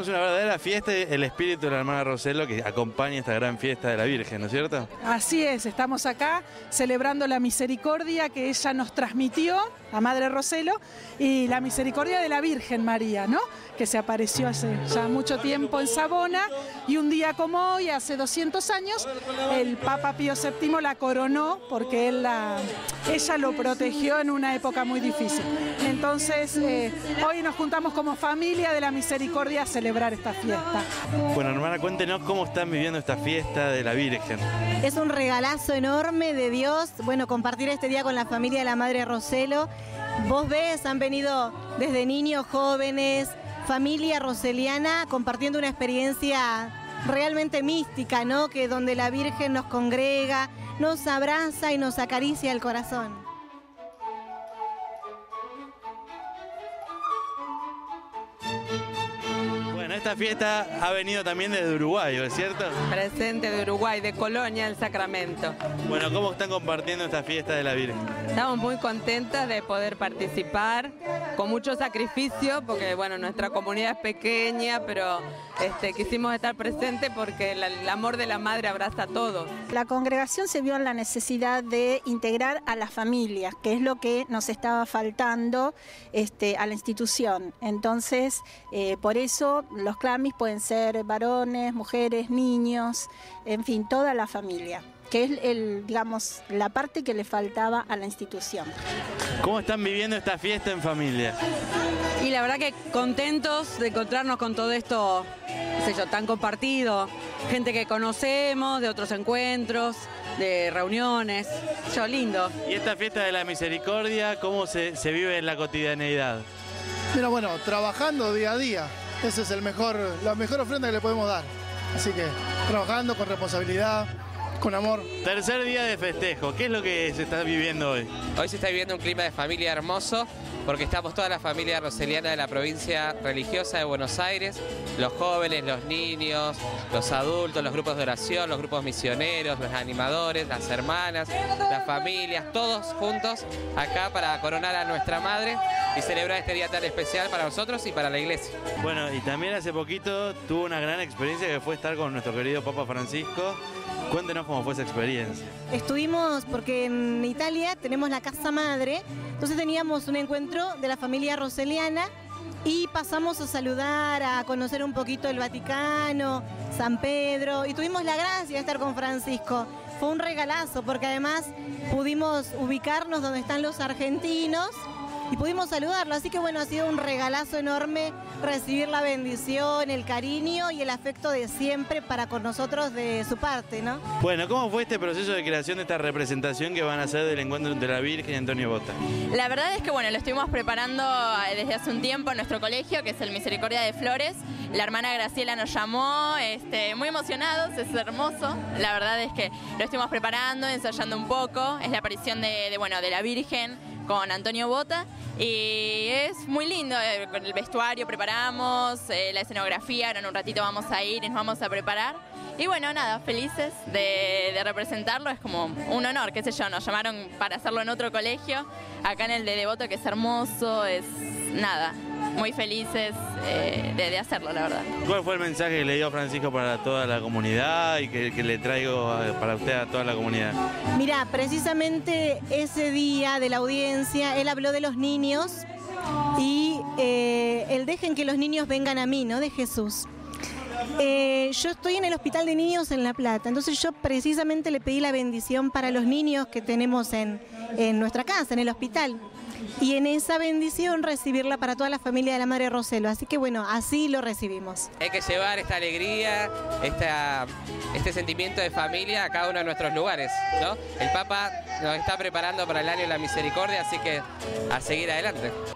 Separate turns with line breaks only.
vivimos una verdadera fiesta, el espíritu de la hermana Roselo que acompaña esta gran fiesta de la Virgen, ¿no es cierto?
Así es, estamos acá celebrando la misericordia que ella nos transmitió, a Madre Roselo, y la misericordia de la Virgen María, ¿no? Que se apareció hace ya mucho tiempo en Savona, y un día como hoy, hace 200 años, el Papa Pío VII la coronó porque ella lo protegió en una época muy difícil. Entonces, hoy nos juntamos como familia de la misericordia a celebrar esta fiesta.
Bueno, hermana, cuéntenos cómo están viviendo esta fiesta de la Virgen.
Es un regalazo enorme de Dios, bueno, compartir este día con la familia de la Madre Roselo. Vos ves, han venido desde niños, jóvenes, familia roseliana, compartiendo una experiencia realmente mística, ¿no? Que donde la Virgen nos congrega, nos abraza y nos acaricia el corazón.
Esta fiesta ha venido también desde Uruguay, ¿es cierto?
Presente de Uruguay, de Colonia, el Sacramento.
Bueno, ¿cómo están compartiendo esta fiesta de la Virgen?
Estamos muy contentas de poder participar, con mucho sacrificio, porque bueno, nuestra comunidad es pequeña, pero quisimos estar presentes porque el amor de la Madre abraza a todos.
La congregación se vio en la necesidad de integrar a las familias, que es lo que nos estaba faltando a la institución. Entonces, por eso los clamis pueden ser varones, mujeres, niños, en fin, toda la familia, que es digamos, la parte que le faltaba a la institución.
¿Cómo están viviendo esta fiesta en familia?
Y la verdad que contentos de encontrarnos con todo esto, qué sé yo, tan compartido, gente que conocemos, de otros encuentros, de reuniones, lindo.
¿Y esta fiesta de la misericordia, cómo se vive en la cotidianeidad?
Mira, bueno, trabajando día a día, esa es la mejor ofrenda que le podemos dar. Así que trabajando con responsabilidad, con amor.
Tercer día de festejo, ¿qué es lo que se está viviendo hoy?
Hoy se está viviendo un clima de familia hermoso, porque estamos toda la familia roseliana de la provincia religiosa de Buenos Aires, los jóvenes, los niños, los adultos, los grupos de oración, los grupos misioneros, los animadores, las hermanas, las familias, todos juntos acá para coronar a nuestra Madre y celebrar este día tan especial para nosotros y para la iglesia.
Bueno, y también hace poquito tuvo una gran experiencia que fue estar con nuestro querido Papa Francisco. Cuéntenos cómo fue esa experiencia.
Estuvimos, porque en Italia tenemos la Casa Madre, entonces teníamos un encuentro de la familia roseliana y pasamos a saludar, a conocer un poquito el Vaticano, San Pedro, y tuvimos la gracia de estar con Francisco. Fue un regalazo, porque además pudimos ubicarnos donde están los argentinos y pudimos saludarlo, así que bueno, ha sido un regalazo enorme recibir la bendición, el cariño y el afecto de siempre para con nosotros de su parte, ¿no?
Bueno, ¿cómo fue este proceso de creación de esta representación que van a hacer del encuentro entre la Virgen y Antonio Bota?
La verdad es que bueno, lo estuvimos preparando desde hace un tiempo en nuestro colegio, que es el Misericordia de Flores. La hermana Graciela nos llamó, muy emocionados, es hermoso. La verdad es que lo estuvimos preparando, ensayando un poco. Es la aparición de la Virgen con Antonio Bota y es muy lindo, con el vestuario preparamos, la escenografía, ahora en un ratito vamos a ir y nos vamos a preparar y bueno, nada, felices de representarlo, es como un honor, qué sé yo, nos llamaron para hacerlo en otro colegio, acá en el de Devoto, que es hermoso, es nada, muy felices de hacerlo, la verdad.
¿Cuál fue el mensaje que le dio Francisco para toda la comunidad y que le traigo para usted a toda la comunidad?
Mira, precisamente ese día de la audiencia, él habló de los niños y el dejen que los niños vengan a mí, ¿no? De Jesús. Yo estoy en el Hospital de Niños en La Plata, entonces yo precisamente le pedí la bendición para los niños que tenemos en nuestra casa, en el hospital. Y en esa bendición recibirla para toda la familia de la Madre Roselo. Así que bueno, así lo recibimos.
Hay que llevar esta alegría, este sentimiento de familia a cada uno de nuestros lugares, ¿no? El Papa nos está preparando para el año de la misericordia, así que a seguir adelante.